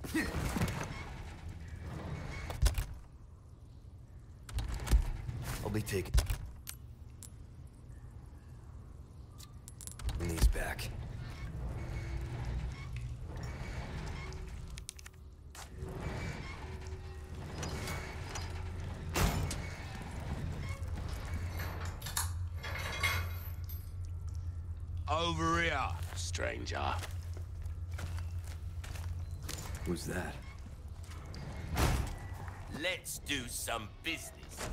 I'll be taking these back. Over here, stranger. Who's that? Let's do some business then.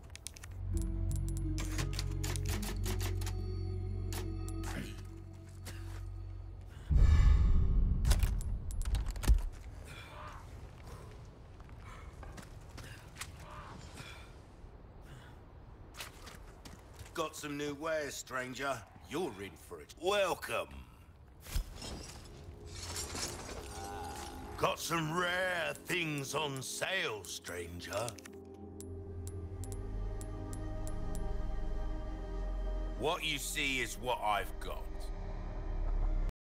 Got some new wares, stranger. You're in for it. Welcome. Got some rare things on sale, stranger. What you see is what I've got.